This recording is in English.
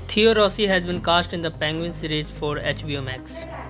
Theo Rossi has been cast in the Penguin series for HBO Max.